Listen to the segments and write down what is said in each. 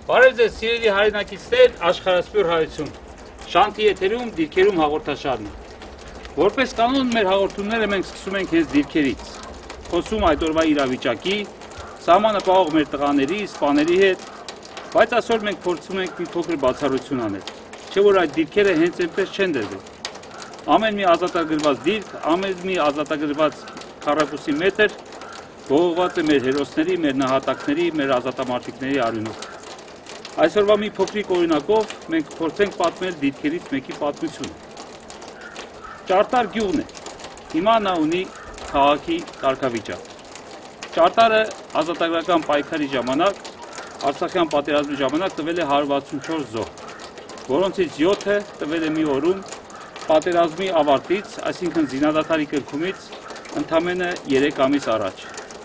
Բարև ձեզ սիրելի հայրենակիցներ, աշխարհասփյուր հայություն։ Շանթի եթերում դիրքերում հաղորդաշարն է։ Որպես կանոն մեր հաղորդումները մենք սկսում ենք հենց դիրքերից։ Խոսում այդ օրվա իրավիճակի, սահմանը պահող մեր տղաների, սպաների հետ, բայց այսօր մենք փորձում ենք մի փոքր բացառություն անել։ Չէ՞ որ այդ դիրքերը հենց այնպես չեն դրվել։ Ամեն մի ազատագրված դիրք, ամեն մի ազատագրված քառակուսի մետր բողոքված է մեր հերոսների, մեր նահատակների, մեր ազատամարտիկների արյունով։ Այսօրվա մի փոքրիկ օրինակով մենք փորձենք պատմել դիրքերից մեկի պատմությունը։ Ճարտար գյուղն է։ Հիմա նա ունի քաղաքի կարգավիճակ։ Ճարտարը ազատագրական պայքարի ժամանակ, Արցախյան պատերազմի ժամանակ տվել է 164 զոհ, որոնցից 7-ը տվել է մի օրում պատերազմի ավարտից, այսինքն զինադադարի կրկումից ընդամենը 3 ամիս առաջ։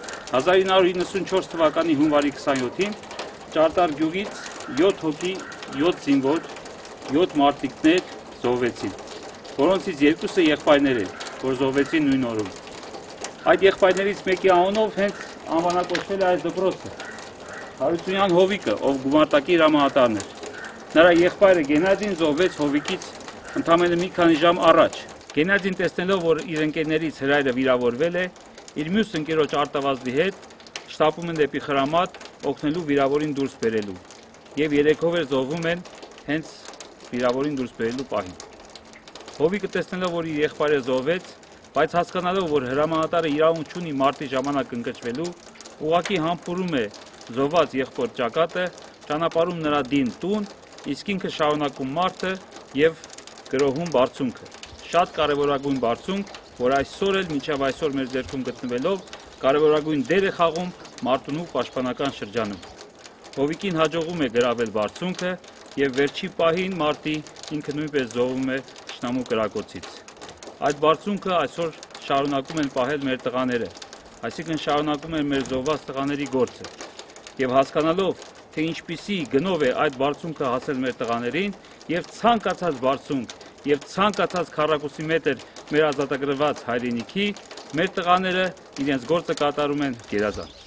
1994 թվականի հունվարի 27-ին Ճարտար գյուղից 7 հոգի, 7 զինվոր, 7 մարտիկներ զոհվեցին, որոնցից 2-ը եղբայրներ են, որ զոհվեցին նույն օրում։ Այդ եղբայրներից մեկի անունով հենց անվանակոչվել է այս դպրոցը։ Հարությունյան Հովիկը, ով գումարտակի հրամանատարն էր։ Նրա եղբայրը Գենադին զոհվեց Հովիկից ընդամենը մի քանի ժամ առաջ։ Գենադին տեսնելով, որ իր ընկերներից հրայրը վիրավորվել է, իր մյուս ընկերոջ Արտավազդի հետ շտապում են դեպի Խրամատ օգնելու վիրավորին դուրս բերելու եւ երեքով էր զոհվում են հենց վիրավորին դուրս բերելու պահին։ Հովիկը տեսնելով, որ իր եղբայրը զոհվեց, բայց հասկանալով, որ հրամանատարը իրավունք չունի մարտի ժամանակ ընկճվելու, ուղղակի համբուրում է զոհված եղբոր ճակատը, ճանապարհում նրա դին տուն, իսկ ինքը շարունակում մարտը եւ գրոհում բարձունքը։ Շատ կարևորագույն բարձունք, որ այսօր էլ մինչև այսօր մեր ձեռքում գտնվելով կարևորագույն դեր է խաղում մարտունու պաշտպանական շրջանում։ Հովիկին հաջողում է գրավել բարձունքը եւ վերջի պահին մարտի ինքը նույնպես զոհվում է շնամու կրակոցից։ Այդ բարձունքը այսօր շարունակում են պահել մեր տղաները, այսինքն շարունակում են մեր զոհված տղաների գործը։ Եվ հասկանալով, թե ինչպիսի գնով է այդ բարձունքը հասել մեր տղաներին եւ ցանկացած բարձունք եւ ցանկացած քառակուսի մետր մեր ազատագրված հայրենիքի, մեր տղաները իրենց գործը կատարում են գերազանց։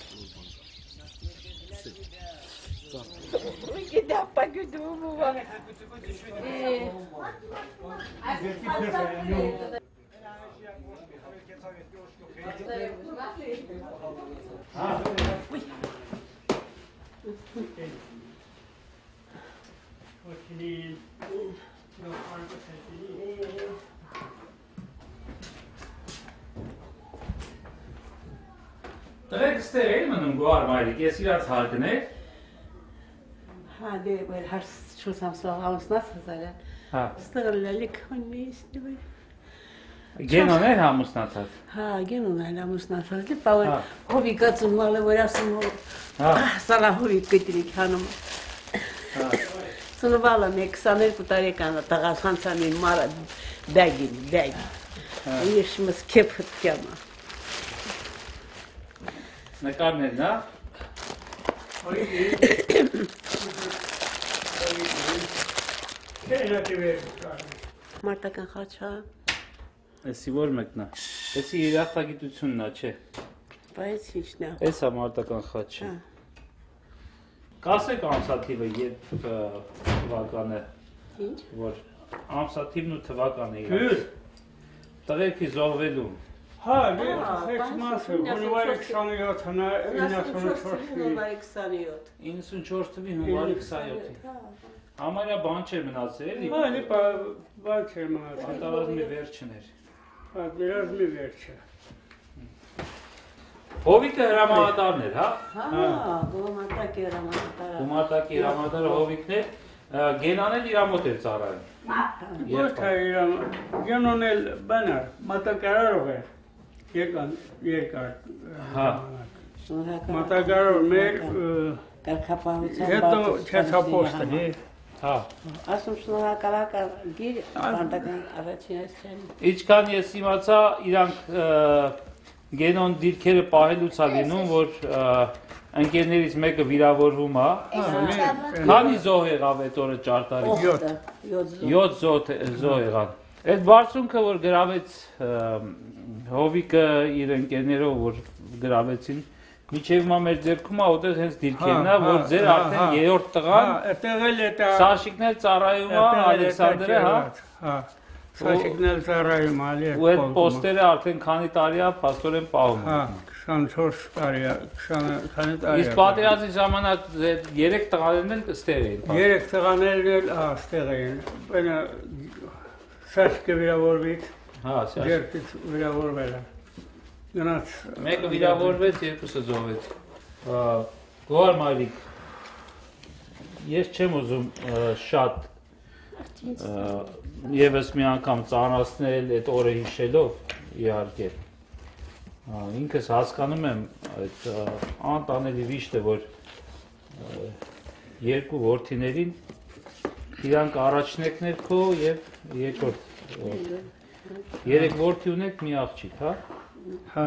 Տղեկ ստեղ էի մնում գոհար մայրիկ, ես իրաց հարգներ։ Հա, դե որ հարց չուսամ ամուսնաց հազարը։ Հա։ Ստեղ լալիք հոնից դե։ Գենոներ ամուսնացած։ Հա, գենոներ ամուսնացած, դե պավը հովիկը ծնմալը որ ասում հո։ Հա։ Սալա հովիկ գտրիկ հանում։ Հա։ Սնվալը մեկ 22 տարեկան տղաս հանցանին մարա դագին։ Ես մս քեփ հտկյամա։ Նկարներն, հա։ Մարտական խաչա։ Էսի որ մեկն է։ Էսի երախտագիտությունն է, չէ։ Բայց ինչն է։ Էսա մարտական խաչը։ Կասեք ամսաթիվը երբ թվականը։ Ինչ։ Որ ամսաթիվն ու թվականը իրար։ Տղերքի զոհվելու։ Հա, դե մասը, հունվարի 27 հնա 94 94 թվի հունվարի 27-ին։ Համարյա բան չէր մնացել, էլի։ Հա, դե բան չէր մնացել։ Պատերազմի վերջն էր։ Պատերազմի վերջը։ Հովիկը հրամանատարն էր, հա։ Հա, գոմարտակի հրամանատարը։ Գումարտակի հրամանատարը Հովիկն էր, Գենան էլ իր մոտ էր ծառայում։ Ոչ թե Գենոն էլ բանար, մատակարարով էր։ Երկար։ Հա։ Մատակարար մեր կարգապահության հետո չեցապոստը, հա։ Ասում շնորհակալական գիր բանտական առաջին այսեն։ Ինչքան ես իմացա, իրանք Գենոն դիրքերը պահելուց է լինում, որ ընկերներից մեկը վիրավորվում է։ Քանի զոհ եղավ այդ օրը ճարտարի։ 7 զոհ եղավ։ Այդ բարձունքը, որ գրավեց Հովիկը իր ընկերներով, որ գրավեցին, Միջև մա մեր ձերքում աղոտ հենց դիրքերն է, որ ձեր արդեն երրորդ տղան Տեղել է դա Սաշիկներ ծառայում է Ալեքսանդրը, հա։ Հա։ Սաշիկներ ծառայում ալի։ Ու այդ պոստերը արդեն քանի տարի է փաստորեն պահում։ Հա, 24 տարի է, 20 քանի տարի։ Իսկ պատերազմի ժամանակ 3 տղաներն էլ ստեղ էին։ 3 տղաներն էլ ստեղ էին։ Բանը Սաշիկը վիրավորվեց։ Հա, Սաշիկ։ Երկից վիրավորվել է։ Գնաց Մեկը վիրավորվեց, երկուսը զոհվեց։ Գոհար Մայրիկ, ես չեմ ուզում շատ եւս մի անգամ ծանրացնել այդ օրը հիշելով, իհարկե։ Ինքս հասկանում եմ այդ անտանելի վիշտը, որ երկու որդիներին իրանք առաջնեկներ քո եւ երկրորդ 3 որդի ունեք, մի աղջիկ, հա։ Հա։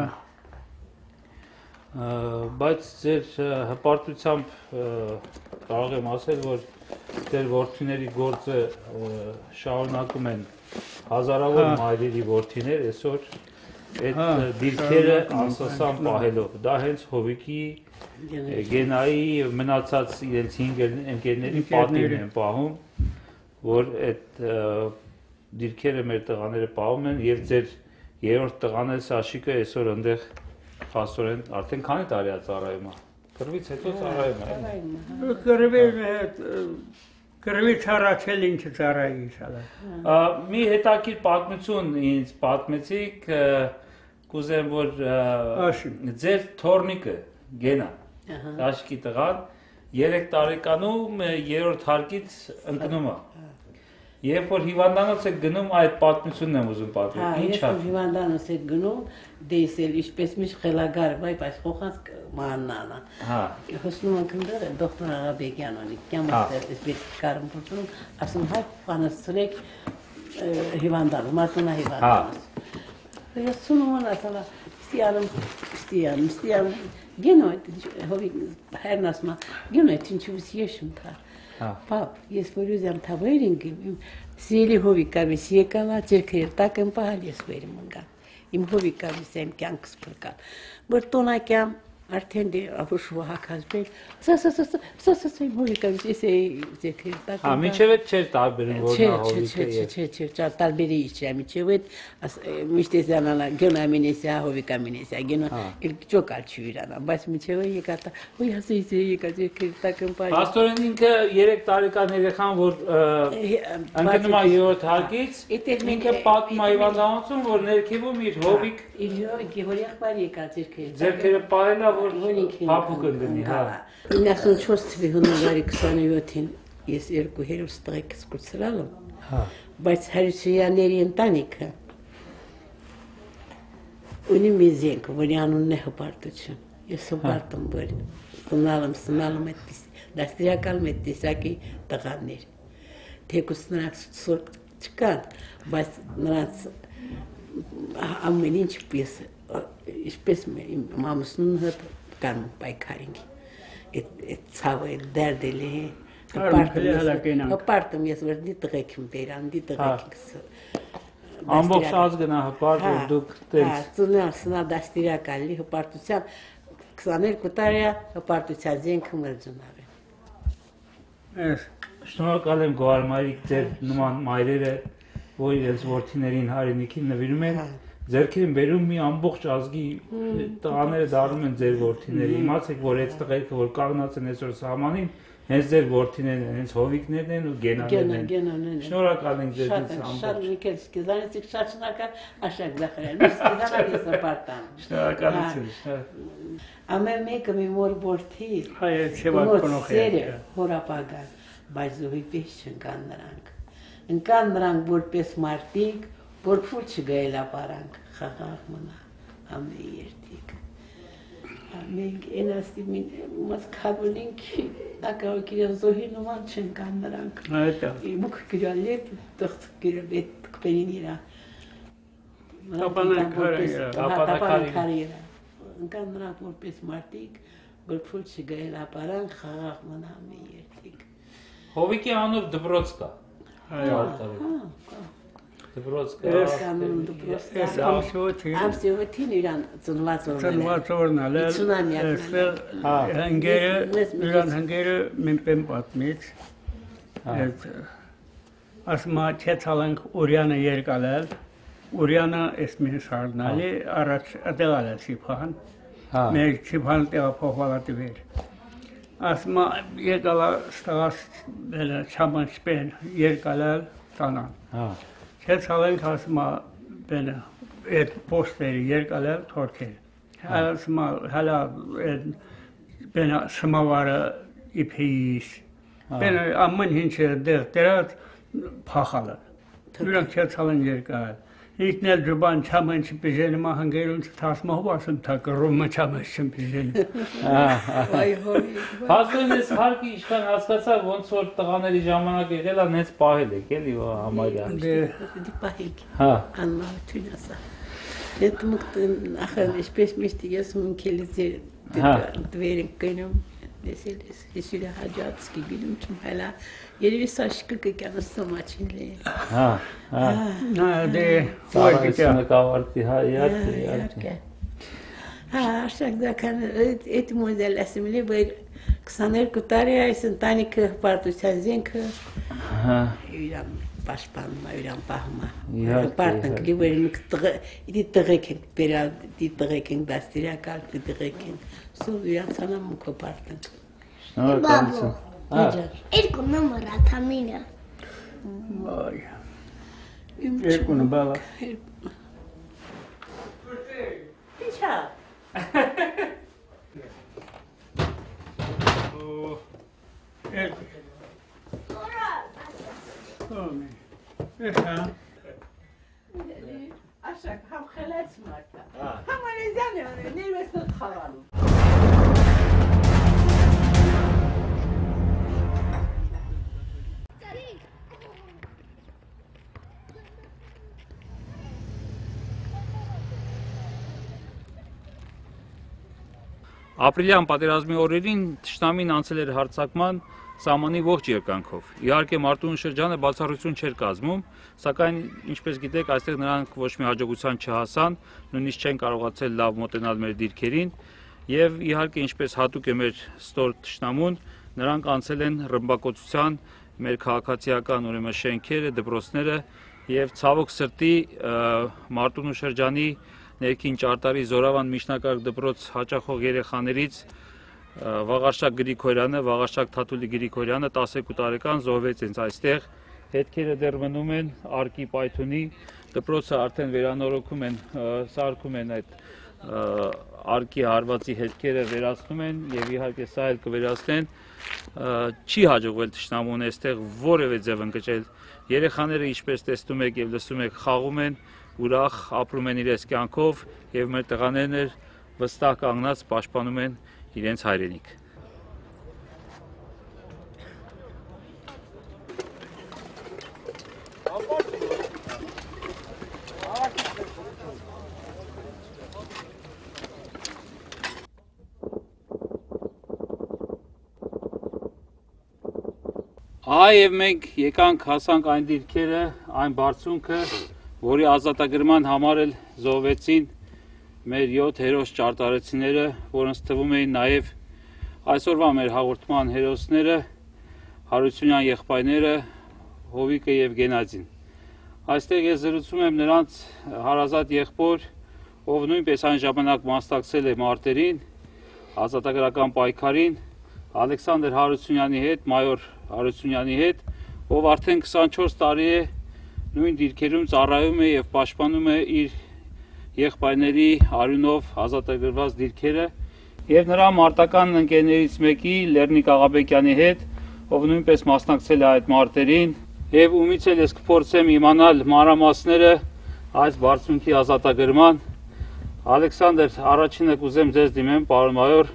Բայց ձեր հպարտությամբ կարող եմ ասել, որ ձեր որդիների գործը շարունակում են հազարավոր մայրերի որդիներ, այսօր այդ դիրքերը անսասան պահելով, դա հենց Հովիկի, Գենայի եւ մնացած իրենց 5 ընկերների պատիվն են պահում, որ այդ դիրքերը մեր տղաները պահում են եւ ձեր երրորդ տղան էլ Սաշիկը այսօր այնտեղ փաստորեն արդեն քանի տարի է ծառայում է։ Կռվից հետո ծառայում է։ Կռվից առաջել ինչը ծառայի սալա։ Մի հետաքրքիր պատմություն ինձ պատմեցիք, կուզեմ որ ձեր թորնիկը Գենա, Սաշիկի տղան 3 տարեկանում երրորդ հարկից ընկնում է։ Երբ որ հիվանդանոց եք գնում, այդ պատմությունն եմ ուզում պատմել։ Ինչ է։ Երբ որ հիվանդանոց եք գնում, դեսել ինչպես միշտ խելագար, բայց փոխած մաննանա։ Հա։ Հոսնում ենք ընդդեմ դոկտոր Աղաբեկյանոնի, կամաստեր, այսպես կարում փոխում, ասում հայ բանացրեք հիվանդանոց, մարտունա հիվանդանոց։ Ես սունում ասала, ստիանում, գենոյ, հովի հերնասմա, գենոյ, ինչու եշում թա։ Պապ, ես որ ուզեմ թավեր ինգեմ, սիրելի հովիկավիս եկալա, ձերքեր տակ եմ պահալ ես վերիմ ընգան, իմ հովիկավիս եմ կյանքս պրկալ, որ տոնակյամ, արդեն դե ապուշվա հակազբել, սասասասասասասասա իմ հովիկավիս ես էի ձերքեր տակ եմ պահալ։ Մինչև էդ չէր տարբերում, որ նա հովիկը է։ Չէ, տարբերի չէ, մինչև էդ միշտ ես անալա, գյոնա մինեսյա, հովիկա մինեսյա, գյոնա ճոկալ չի իրանա, բայց մինչև եկատա, ոյ հասեիս եկա ձերքեր տակ եմ պահալ։ Պաստորեն ինքը 3 տարեկան երեխան, որ ընկնում է երրորդ հարկից, ինքը պատմում է հիվանդանոցում, որ ներքևում իր հովիկ եղբայր եկա ձերքերը պահել է, որ փափուկ ընկնի, հա։ 94 թվականի հունվարի 27-ին ես 2 հերոս տղեկս կուրսրալ եմ, բայց Հարությունյանների ընտանիքը ունի մի զենք, որի անունն է հպարտություն։ Ես հպարտ եմ, որ սնալում այդպես, դաստիարակալում այդ տեսակի տղաներ։ Թեկուզ նրանց սորտ չկան, բայց նրանց ամեն ինչ պես, ինչպես մամուսնուն հետ կան պայքարինք, այդ ցավը, այդ դերդել է, հպարտ եմ ես, որ դի տղեք եմ բերան, դի տղեք եմ ամբողջ ազգն է հպարտ, որ դուք տենց։ Սնալ դաստիարակալի հպարտության 22 տարի հպարտության զենքը մրջնավ է։ Շնորհակալ եմ Գոհար Մայրիկ, ձեր նման մայրերը, որ իրենց որդիներին հայրենիքին նվիրում են, ձեռքին բերում մի ամբողջ ազգի տղաները դառնում են ձեր որդիների։ Իմացեք, որ այդ տղերքը, որ կանգնած են այսօր սահմանին, հենց ձեր որդիներն են, հենց հովիկներն են ու գենաներն են։ Շնորհակալ ենք ձեզնից ամբողջ։ Շատ միքել սկիզանից շատ շնորհակալ, աշակ դախրել։ Սկիզանից ես հպարտան։ Շնորհակալություն։ Ամեն մեկը մի մոր որդի։ Հայ չեվակ կնոխել։ Հորապագան, բայց զուհի պես չընկան նրանք։ Ընկան նրանք որպես մարտիկ, որ փուլ չգայել ապարանք, խաղաղ մնա, ամեն երդիկ։ Մենք ենաստի մոտ կաբուլինք, ակավ կիրան զոհի նոման չընկան նրանք։ Մուք կիրան լետ, տղտ կիրան էտ կպերին իրա։ Տապանակար իրա։ Ընկան նրանք որպես մարտիկ, որ փուլ չգայել ապարանք, խաղաղ մնա, ամեն երդիկ։ Հովիկի անով դպրոց կա։ դպրոց Կանոն դպրոց։ Ես ամսյոթին Ամսյոթին իրան ծնված օրն է։ Այստեղ իրան հանգերը մենպեն պատմից։ Ասմա չեցալանք Ուրյանը երկալել, Ուրյանը ես մին սարնալի, առաջ ատեղալ է սիպխան, մեր սիպխան տեղափոխվալատի վեր։ Ասմա երկալա ստաղաս չամանչպեն երկալել տանան։ Չեցալանք ասմա այդ պոստերի երկալել թորքել։ Ասմա հալա սմավարը իպեիս, ամեն հինչը դեղ դերած փախալը։ Դրանք չեցալեն երկալել։ Իքնել ջուբան չամեն չպիժենի մահանգերուն չթասմահով ասում թակրումը չամեն չպիժենի։ Այ հորի։ Հասկեն ես հարկի իշքան հասկացա ոնց որ տղաների ժամանակ եղել է նենց պահել եք էլի համարյա։ Դի պահիկ։ Հա։ Անմահություն ասա։ Դե մուկտն ախր ինչպես միշտ ես ունքելից դվերին կնում դեսելես իսիլա հաջացկի գինում չում հալա երևի սաշկը կյանս սոմաչինլի։ Հա, դե ծառայությունը կավարտի, հա, իհարկե։ Հա, աշակդական այդ մոդել ասիմիլի բեր 22 տարի այս ընտանիքը հպարտության զենքը իրան պաշտպանում է, իրան պահում է։ Պարտենք լիվերին դի տղեկ ենք բերալ, դի տղեկ ենք դաստիարակալ, դի տղեկ ենք սով իրան ցանամուկը պարտենք։ Շնորհակալություն։ Երկու նոմր աթամինը։ Այ։ Երկունը բալա։ Ինչա։ Աշակ, համ խելաց մարդա, համ անեզյան է անե, ներվես նոտ խավանում։ Ապրիլյան պատերազմի օրերին թշնամին անցել էր հարձակման սահմանի ողջ երկանքով։ Իհարկե Մարտունու շրջանը բացառություն չէր կազմում, սակայն ինչպես գիտեք, այստեղ նրանք ոչ մի հաջողության չհասան, նույնիսկ չեն կարողացել լավ մոտենալ մեր դիրքերին, եւ իհարկե ինչպես հատուկ է մեր ստոր թշնամուն, նրանք անցել են ռմբակոծության մեր քաղաքացիական ուրեմն շենքերը, դպրոցները եւ ցավոք սրտի Մարտունու շրջանի ներքին ճարտարի Զորավան միջնակարգ դպրոց հաճախող երեխաներից Վաղարշակ Գրիգորյանը, Վաղարշակ Թաթուլի Գրիգորյանը 12 տարեկան զոհվեց հենց այստեղ, հետքերը դեռ մնում են արկի պայթունի, դպրոցը արդեն վերանորոգում են, սարքում են այդ արկի հարվածի հետքերը վերացնում են եւ իհարկե սա էլ կվերացնեն, չի հաջողվել թշնամուն այստեղ որևէ ձև ընկճել, երեխաները ինչպես տեսնում եք եւ լսում եք խաղում են, ուրախ ապրում են իրենց կյանքով եւ մեր տղաներն վստահ կանգնած պաշտպանում են իրենց հայրենիք։ Այև մենք եկանք հասանք այն դիրքերը, այն բարձունքը, որի ազատագրման համար էլ զոհվեցին մեր 7 հերոս ճարտարեցիները, որոնց թվում էին նաև այսօրվա մեր հաղորդման հերոսները, Հարությունյան եղբայրները, Հովիկը եւ Գենադին։ Այստեղ ես զրուցում եմ նրանց հարազատ եղբոր, ով նույնպես այն ժամանակ մասնակցել է մարտերին, ազատագրական պայքարին, Ալեքսանդր Հարությունյանի հետ, մայոր Հարությունյանի հետ, ով արդեն 24 տարի է նույն դիրքերում ծառայում է եւ պաշտպանում է իր եղբայրների արյունով ազատագրված դիրքերը եւ նրա մարտական ընկերներից մեկի Լեռնիկ Աղաբեկյանի հետ, ով նույնպես մասնակցել է այդ մարտերին եւ ումից էլ ես կփորձեմ իմանալ մանրամասները այս բարձունքի ազատագրման։ Ալեքսանդր, առաջինը կուզեմ ձեզ դիմեմ, պարոն մայոր,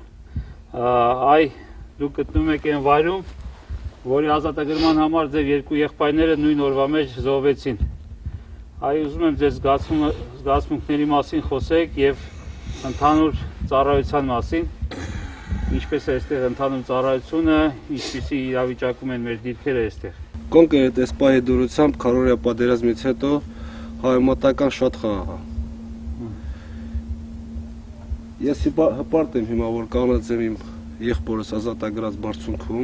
դուք գտնվում եք այն վայրում, որի ազատագրման համար ձեր երկու եղբայրները նույն օրվա մեջ զոհվեցին։ Ուզում եմ ձեզ զգացմունքների մասին խոսեք եւ ընդհանուր ծառայության մասին, ինչպես է այստեղ ընթանում ծառայությունը, ինչպիսի իրավիճակում են մեր դիրքերը այստեղ։ Կոնկրետ այս պահի դուրսությամբ քարորիա պատերազմից հետո Հայմատական շատ խաղ է։ Ես հպարտ եմ հիմա, որ կանած եմ իմ եղբորս ազատագրած բարձունքում,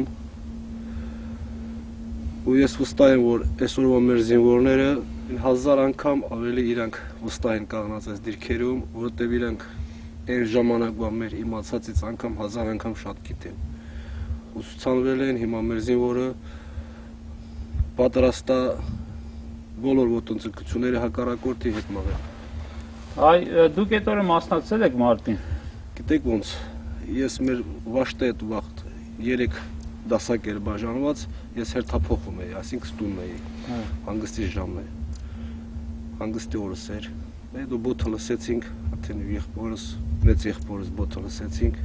ու ես վստահ եմ, որ այսօրվա մեր զինվորները 1000 անգամ ավելի իրանք վստահ են կանգնած այս դիրքերում, որովհետև իրանք այն ժամանակվա մեր իմացածից անգամ 1000 անգամ շատ գիտեն։ Ու ցուցանվել են հիմա մեր զինվորը պատրաստ է բոլոր ոտնձգությունները հակառակորդի հետ մղել։ Այ դուք այդ օրը մասնակցել եք մարտին։ Գիտեք ոնց, ես մեր վաշտե այդ վաղտ 3 դասակ էր բաժանված, ես հերթափոխում էի, այսինքն ստունում էի, հանգստի ժամն է, հանգստի օրս էր, դու բոթը լսեցինք, արդեն եղբորս, մեծ եղբորս բոթը լսեցինք,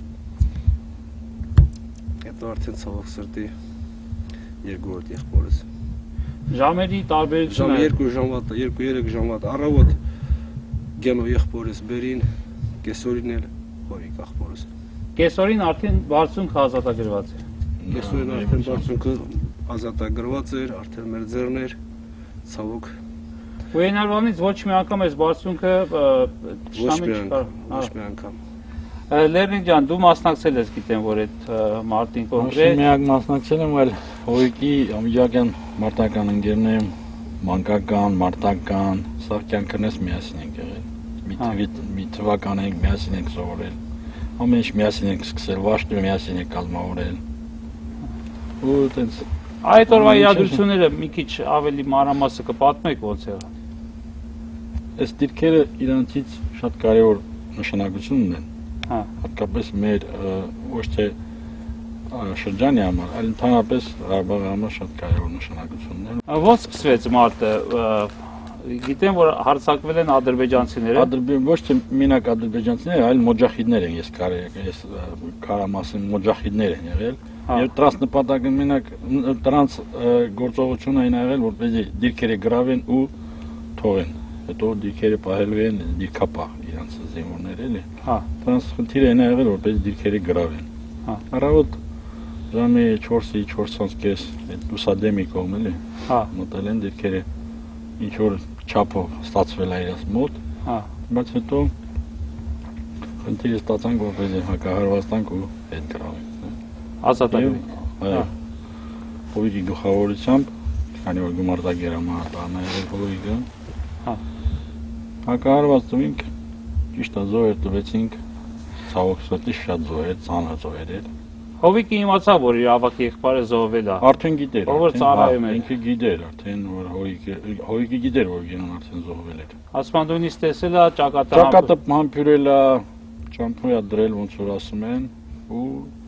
հետո արդեն ցավոք սրտի երկրորդ եղբորս։ Ժամերի տարբերությունը։ Ժամ 2 ժամվա, 2-3 ժամվա, առավոտ գենո եղբորս բերին, կեսօրին էլ հորիկ աղբորս։ Կեսօրին արդեն բարձունքը ազատագրված է։ Կեսօրին արդեն բարձունքը ազատագրված էր, արդեն մեր ձեռն էր, ցավոք։ Ու այնարվանից ոչ մի անգամ այս բարձունքը Ոչ մի անգամ։ Լեռնիկ ջան, դու մասնակցել ես, գիտեմ, որ այդ մարտին կոնկրետ։ Միակ մասնակցել եմ, այլ հոյիկի ամիջական մարտական ընկերներում, մանկական, մարտական, սա կյանքներս միասին ենք եղել։ Մի թվական ենք միասին ենք սովորել։ Ամեն ինչ միասին ենք սկսել, վաշտը միասին ենք կազմավորել։ Ու այտենց Այդ օրվա իրադրությունները մի քիչ ավելի մանրամասը կպատմեք ոնց եղավ։ Այս դիրքերը իրանցից շատ կարևոր նշանակություն ունեն։ Հա։ Հատկապես մեր ոչ թե շրջանի համար, այլ ընդհանրապես Ղարաբաղի համար շատ կարևոր նշանակություն ունեն։ Ոնց սկսվեց մարտը։ Գիտեմ, որ հարձակվել են ադրբեջանցիները։ Ոչ թե մենակ ադրբեջանցիները, այլ մոջախիդներ են, ես կարամ ասեմ, մոջախիդներ են եղել։ Եվ դրանց նպատակը մենակ դրանց գործողությունը այն եղել, որպեսզի դիրքերը գրավեն ու թողեն։ Հետո դիրքերը պահելվեն դիրքապահ իրանց զինվորներ էլի։ Հա։ Դրանց խնդիրը այն եղել, որպեսզի դիրքերը գրավեն։ Հա։ Առավոտ ժամի 4-ի 4:30 այդ լուսադեմի կողմ էլի։ Հա։ Մոտել են դիրքերը ինչ որ չափով ստացվել է իրաց մոտ։ Հա։ Բայց հետո խնդիրը ստացանք, որպեսզի հակահարվածանք ու հետ գրավենք։ Ազատագրվենք։ Այո։ Հովիկի գլխավորությամբ, քանի որ գումարտակերամարտան է եղել հովիկը։ Հա։ Հակահարված տվինք, ճիշտ է զոհեր տվեցինք, ցավոք սրտի շատ զոհեր, ծանր զոհեր էր։ Հովիկը իմացավ, որ իր ավակ եղբայրը զոհվել է։ Արդեն գիտեր։ Ով որ ծառայում էր։ Ինքը գիտեր արդեն, որ հովիկը գիտեր, որ գինուն արդեն զոհվել էր։ Ասման դունից տեսել է ճակատը։ Ճակատը համբյուրել է, ճամփոյա դրել, ոնց որ ասում են, ու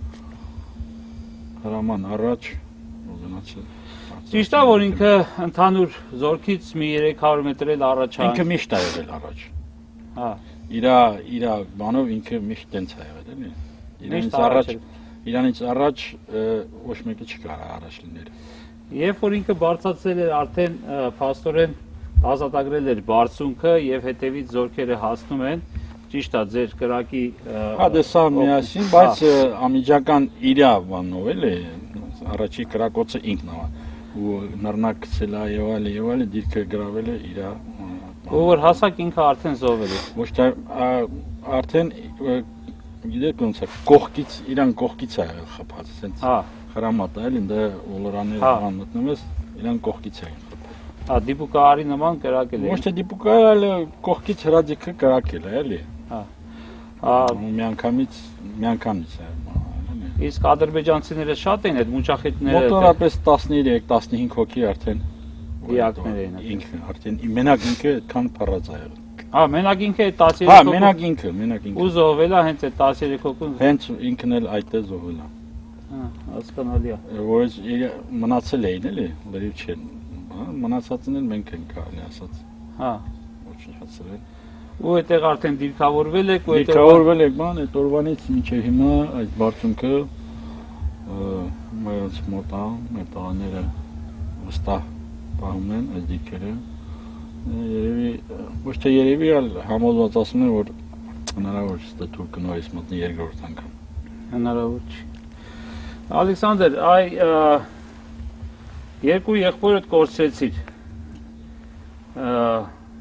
հրաման առաջ գնացել։ Ճիշտ է, որ ինքը ընդհանուր զորքից մի 300 մետր էլ առաջ է։ Ինքը միշտ է եղել առաջ։ Հա։ Իր բանով ինքը միշտ տենց է եղել, էլի։ Իրանից առաջ ոչ մեկը չկար առաջ լինել։ Երբ որ ինքը բարձրացել էր արդեն փաստորեն ազատագրել էր բարձունքը եւ հետևից զորքերը հասնում են, ճիշտ է, ձեր կրակի Հա դե սա միասին, բայց ամիջական իրա բանով էլի, առաջի կրակոցը ինքն է ու նռնակ գցել է եւ այլն, դիրքը գրավել է իրա։ Ու որ հասակ ինքը արդեն զոհվել է։ Ոչ թե արդեն գիտեք ոնց է, կողքից իրան կողքից է եղել խփած, ասենց հրամատ է, էլի դա ոլորանները բան մտնում ես, իրան կողքից է խփած։ Հա, դիպուկարի նման կրակել է։ Ոչ թե դիպուկարը, այլ կողքից հրաձիգը կրակել է, էլի։ Հա։ Միանգամից է։ Իսկ ադրբեջանցիները շատ են այդ մուջախիդները։ Մոտորապես 13-15 հոգի արդեն դիակներ էին։ Ինքը արդեն մենակ ինքը այդքան փառած է եղել։ Հա, մենակ ինքը այդ 13 հոգու։ Հա, մենակ ինքը։ Ու զոհվել է հենց այդ 13 հոգուն։ Հենց ինքն էլ այդտեղ զոհվել է։ Հա, հասկանալի է։ Որից մնացել էին էլի, լրիվ չեն։ Հա, մնացածն էլ մենք ենք կարելի ասած։ Հա, ոչնչացրել։ Ու այդտեղ արդեն դիրքավորվել եք, ու դիրքավորվել եք, բան, այդ օրվանից մինչև հիմա այդ բարձունքը մայրից մոտ է, մեր տղաները վստահ պահում են այդ դիրքերը։ Երևի, ոչ թե երևի, այլ համոզված ասում են, որ հնարավոր չէ դա թուրքը նորից մտնի երկրորդ անգամ։ Հնարավոր չի։ Ալեքսանդր, այ երկու եղբորդ կորցրեցիր։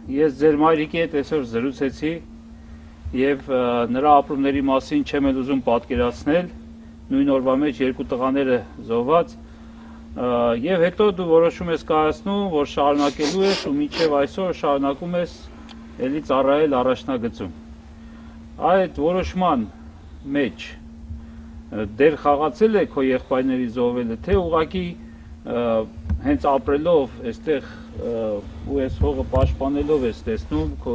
ես ձեր մայրիկի հետ այսօր զրուցեցի եւ նրա ապրումների մասին չեմ էլ ուզում պատկերացնել, նույն օրվա մեջ երկու տղաները զոհված եւ հետո դու որոշում ես կայացնում, որ շարունակելու ես ու մինչեւ այսօր շարունակում ես ելի ծառայել առաջնագծում։ Այդ որոշման մեջ դեր խաղացել է քո եղբայրների զոհվելը, թե ուղղակի հենց ապրելով այստեղ ու այս հողը պաշտպանելով ես տեսնում քո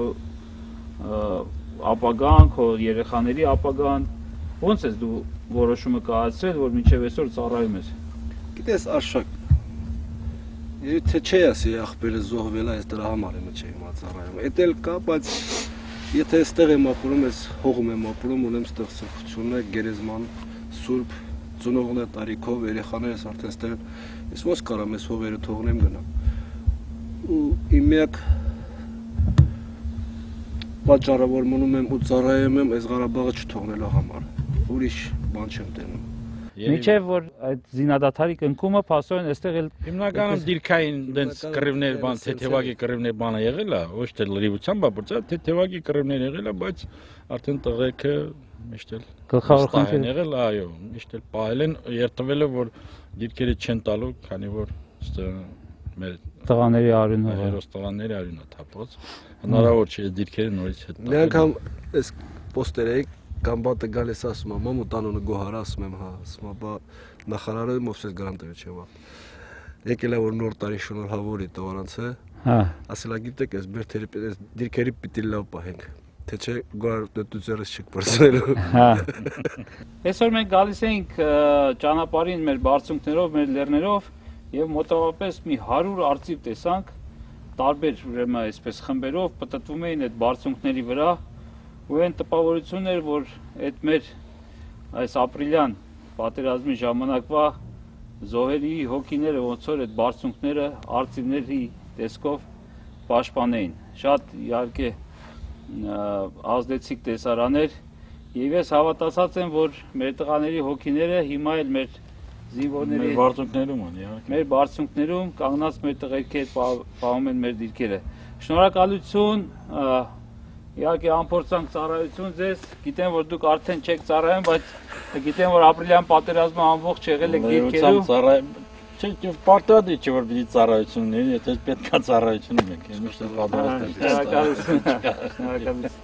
ապագան, քո երեխաների ապագան, ո՞նց ես դու որոշումը կայացրել, որ մինչև այսօր ծառայում ես։ Գիտես Արշակ, եթե չի ասի աղբերը զոհվել է, ես դրա համար եմ չէ հիմա ծառայում։ Էդ էլ կա, բայց եթե այստեղ եմ ապրում, ես հողում եմ ապրում, ունեմ այստեղ սրբությունը, գերեզման, սուրբ, ծնողներ տարիքով, երեխաներս արդեն այստեղ ես ոնց կարամ ես հողերը թողնեմ գնամ։ Ու իմ միակ պատճառը, որ մնում եմ ու ծառայում եմ, այս Ղարաբաղը չթողնելու համար։ Ուրիշ բան չեմ տենում։ Մինչև որ այդ զինադադարի կնքումը փաստորեն այստեղ էլ Հիմնականում դիրքային դենց կռիվներ բան, թեթևակի կռիվներ բանը եղել է, ոչ թե լրիվությամբ, բայց թեթևակի կռիվներ եղել է, բայց արդեն տղեկը միշտ էլ գլխավոր խնդիրը եղել, այո, միշտ էլ պահել են, երթվել է, որ դիրքերը չեն տալու, քանի որ մեր տղաների արյունը հերոս տղաների արյունը թափված, հնարավոր չէ դիրքերը նորից հետ տալ։ Մի անգամ այս պոստերը Կամբատը գալիս ասում եմ, մամու տանոնը գոհար ասում եմ, հա, ասում եմ, բա նախարարը Մովսես Գրանտովիչ եմ, եկել է որ նոր տարի շնորհավորի տվարանցը, հա, ասել է գիտեք, այս բերթերի դիրքերի պիտի լավ պահենք, թե չէ գոհար դուծերս չեք բարձրելու։ հա։ Այսօր մենք գալիս ենք ճանապարհին մեր բարձունքներով, մեր լեռներով եւ մոտավորապես մի 100 արծիվ տեսանք, տարբեր ուրեմն այսպես խմբերով պտտվում էին այդ բարձունքների վրա։ Ու այն տպավորությունն էր, որ այդ մեր այս ապրիլյան պատերազմի ժամանակվա զոհերի հոգիները ոնց որ այդ բարձունքները արծիվների տեսքով պաշտպանեին։ Շատ իհարկե ազդեցիկ տեսարաներ եւ ես հավատացած եմ, որ մեր տղաների հոգիները հիմա էլ մեր զինվորների մեր բարձունքներում են, իհարկե։ Մեր բարձունքներում կանգնած մեր տղերքի հետ պահում են մեր դիրքերը։ Շնորհակալություն Իհարկե անփորձանք ծառայություն ձեզ, գիտեմ որ դուք արդեն չեք ծառայում, բայց գիտեմ որ ապրիլյան պատերազմը ամբողջ եղել եք դիրքերում։ Չէ, պարտադիր չէ որ պիտի ծառայություն լինի, եթե պետքա ծառայություն ունենք, միշտ պատրաստ ենք։ Շնորհակալություն։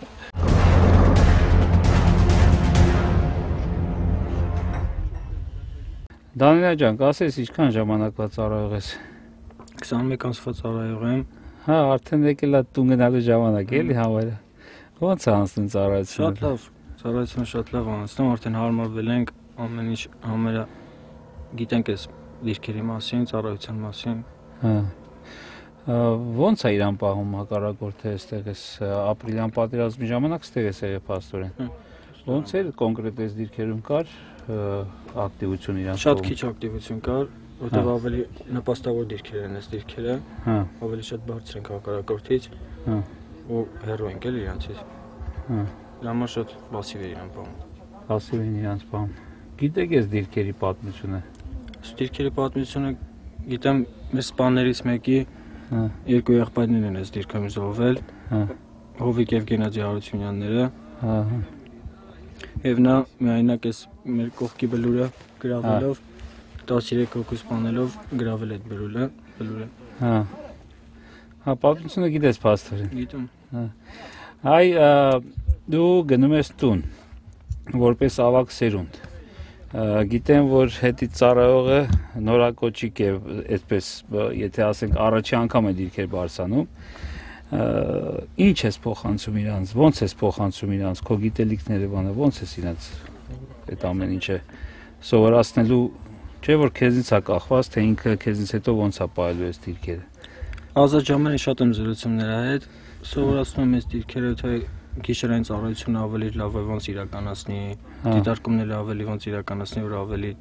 Դանիել ջան, ասես ինչքան ժամանակվա ծառայող ես։ 21 ամսվա ծառայող եմ։ Հա, արդեն եկել է տուն գնալու ժամանակ, էլի համարը։ Ո՞նց է անցնում ծառայությունը։ Շատ լավ, ծառայությունը շատ լավ անցնում, արդեն հարմարվել ենք, ամեն ինչ համարը գիտենք այս դիրքերի մասին, ծառայության մասին։ Հա։ Ո՞նց է իրան պահում հակառակորդը այստեղ էս ապրիլյան պատերազմի ժամանակ ստեղ է եղել փաստորեն։ Ո՞նց էր կոնկրետ այս դիրքերում կար ակտիվություն իրան։ Շատ քիչ ակտիվություն կար, որտեղ ավելի նպաստավոր դիրքեր են այս դիրքերը։ Հա։ Ավելի շատ բարձր ենք հակառակորդից։ Հա։ Ու հեռու ենք էլ իրանցից։ Հա։ Դրա համար շատ պասիվ է իրան պահում։ Պասիվ են իրանց պահում։ Գիտեք այս դիրքերի պատմությունը։ Այս դիրքերի պատմությունը գիտեմ մեր սպաներից մեկի Հա։ երկու եղբայրներ են այս դիրքում զոհվել։ Հա։ Հովիկ եւ Գենադի Հարությունյանները։ Հա։ Եվ նա միայնակ այս մեր կողքի բլուրը գրավելով 13 հոգու սպանելով գրավել այդ բլուրը։ Հա։ Հա, պատմությունը գիտես փաստորեն։ Գիտեմ։ Հա։ Այ դու գնում ես տուն որպես ավակ սերունդ։ Գիտեմ, որ հետի ծառայողը նորակոչիկ է, այսպես, եթե ասենք առաջի անգամ է դիրքեր բարձանում, ինչ ես փոխանցում իրանց, ո՞նց ես փոխանցում իրանց, քո գիտելիքները բանը, ո՞նց ես իրանց այդ ամեն ինչը սովորացնելու, չէ՞ որ քեզից է կախված, թե ինքը քեզից հետո ո՞նց է պահելու այս դիրքերը։ Ազատ ժամանակ շատ եմ զրուցում նրա հետ, սովորացնում եմ այս դիրքերը, թե գիշերային ծառայությունը ավելի լավ է ոնց իրականացնի, դիտարկումները ավելի ոնց իրականացնի, որ ավելի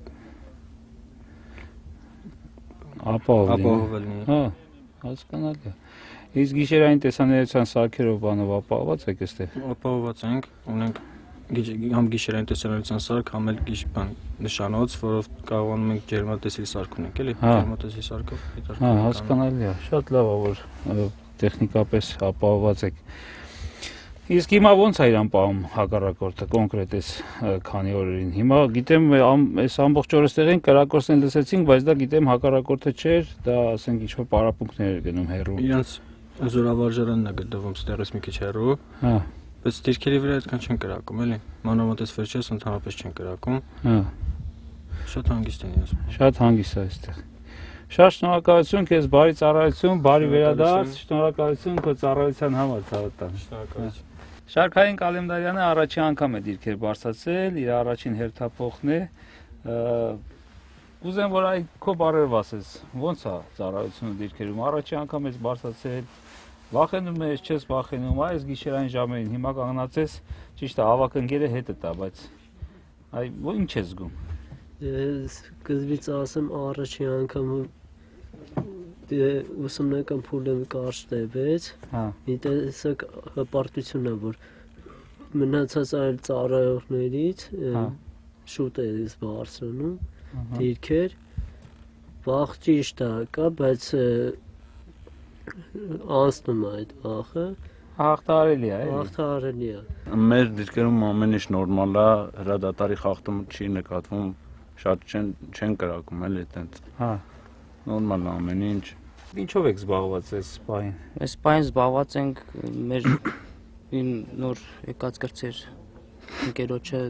ապահով լինի։ Հա, հասկանալի է։ Իսկ գիշերային տեսանելիության սարքերով բանով ապահոված եք այստեղ։ Ապահոված ենք, ունենք համ գիշերային տեսանելիության սարք, համ էլ նշանոց, որով կարողանում ենք ջերմատեսիլ սարք ունենք, էլի, ջերմատեսիլ սարքով դիտարկում։ Հա, հասկանալի է, շատ լավ է, որ տեխնիկապես ապահովված եք։ Իսկ հիմա ո՞նց է իրան պահում հակառակորդը կոնկրետ այս քանի օրերին։ Հիմա գիտեմ այս ամբողջ օրը ստեղ են կրակոցներ լսեցինք, բայց դա գիտեմ հակառակորդը չէր, դա ասենք ինչ-որ պարապմունքներ էր գնում հեռու։ Իրանց զորավարժարանն է գտնվում ստեղից մի քիչ հեռու։ Հա։ Բայց դիրքերի վրա այդքան չեն կրակում, էլի։ Մանավանդ այս վերջերս ընդհանրապես չեն կրակում։ Հա։ Շատ հանգիստ են ասում։ Շատ հանգիստ է այստեղ։ Շատ շնորհակալություն քեզ, բարի ծառայություն, բարի վերադարձ, շնորհակալություն քո ծառայության համար, Ցավոտ։ Շնորհակալություն։ Շարքային Կալենդարյանը առաջին անգամ է դիրքեր բարձրացել, իր առաջին հերթափոխն է։ Ուզեմ որ այ քո բարերով ասես, ո՞նց է ծառայությունը դիրքերում, առաջին անգամ ես բարձրացել, վախենում ես, չես վախենում, այս գիշերային ժամերին, հիմա կանգնած ես, ճիշտ է, հավաքընկերը հետդ է, բայց այ ինչ ես զգում։ Սկզբից ասեմ առաջին անգամ ուսումնական փուլը կարճ տևեց, մի տեսակ հպարտություն է, որ մնացած այլ ծառայողներից շուտ է ես բարձրանում, դիրքեր, վախ ճիշտ է կա, բայց անցնում է այդ վախը, հաղթահարելի է, հաղթահարելի է։ Մեր դիրքերում ամեն ինչ նորմալ է, հրադադարի խախտում չի նկատվում, շատ չեն կրակում, էլի այտենց։ Հա։ Նորմալ է ամեն ինչ։ Ինչով եք զբաղված այս պահին։ Այս պահին զբաղված ենք մեր նոր եկած կրծեր ընկերոջը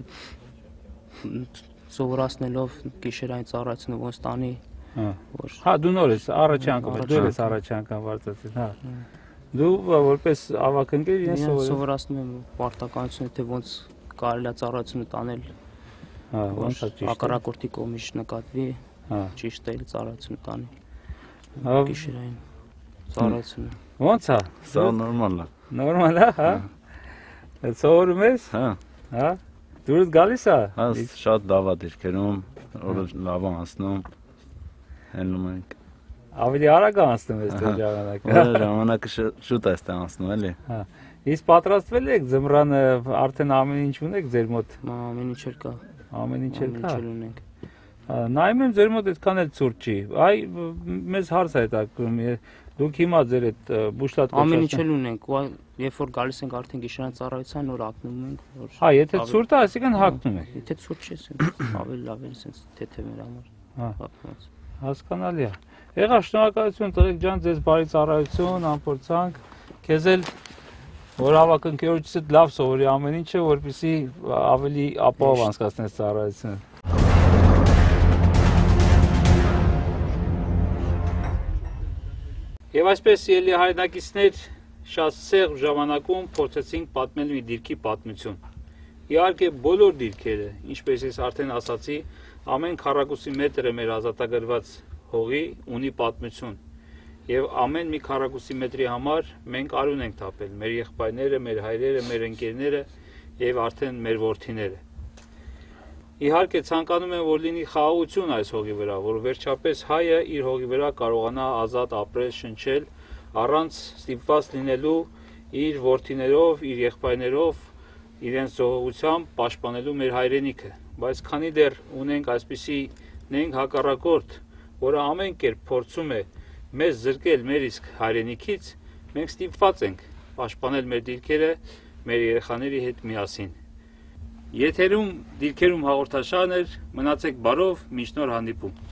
սովորացնելով գիշերային ծառայությունը ոնց տանի։ Հա, դու նոր ես, առաջի անգամ, դու ես առաջի անգամ բարձրացել, հա։ Դու որպես ավագընկեր ես սովորացնում եմ պարտականությունը, թե ոնց կարելի է ծառայությունը տանել։ Հա, ոնց է ճիշտ։ Հակառակորդի կողմից նկատվի, ճիշտ է ծառայությունը տանի։ Գիշերային ծառայությունը։ Ոնց է։ Սա նորմալ է։ Նորմալ է, հա։ Սովորում ես։ Հա։ Հա։ Դուրս գալիս է։ Հա, շատ լավ է դիրքերում, օրը լավ է անցնում։ Հելնում ենք։ Ավելի արագ անցնում ես դու ժամանակը։ Որը ժամանակը շուտ է ստե անցնում, էլի։ Հա։ Իսկ պատրաստվել եք ձմռանը արդեն ամեն ինչ ունեք ձեր մոտ։ Ամեն ինչ կա։ Ամեն ինչ կա։ ունենք։ Նայում եմ ձեր մոտ այդքան էլ ցուրտ չի։ Այ մեզ հարց է հետաքրում։ Դուք հիմա ձեր այդ բուշտատ ամեն ինչ ունենք, երբ որ գալիս ենք արդեն գիշերային ծառայության նոր ակնում ենք, որ Հա, եթե ցուրտ է, այսինքն հագնում եք։ Եթե ցուրտ չի, ավելի լավ է, sense թեթև մեր համար։ Հա։ Հասկանալի է։ Եղա շնորհակալություն տղեկ ջան, ձեզ բարի ծառայություն, անփորձանք։ Քեզ էլ որ հավաքընկերոջից լավ սովորի ամեն ինչը, որպեսզի ավելի ապահով անցկացնես ծառայությունը։ Եվ այսպես ելի հայրենակիցներ շատ սեղ ժամանակում փորձեցինք պատմել մի դիրքի պատմություն։ Իհարկե բոլոր դիրքերը, ինչպես ես արդեն ասացի, ամեն քառակուսի մետրը մեր ազատագրված հողի ունի պատմություն։ Եվ ամեն մի քառակուսի մետրի համար մենք արուն ենք թափել, մեր եղբայրները, մեր հայրերը, մեր ընկերները եւ արդեն մեր որդիները։ Իհարկե ցանկանում եմ որ լինի խաղաղություն այս հողի վրա, որ վերջապես հայը իր հողի վրա կարողանա ազատ ապրել, շնչել, առանց ստիպված լինելու իր որդիներով, իր եղբայրներով, իրենց զոհությամբ պաշտպանելու մեր հայրենիքը։ Բայց քանի դեռ ունենք այսպիսի նենք հակառակորդ, որը ամեն կերպ փորձում է մեզ զրկել մեր իսկ հայրենիքից, մենք ստիպված ենք պաշտպանել մեր դիրքերը մեր երեխաների հետ միասին։ Եթերում դիրքերում հաղորդաշարներ, մնացեք բարով, մինչ նոր հանդիպում։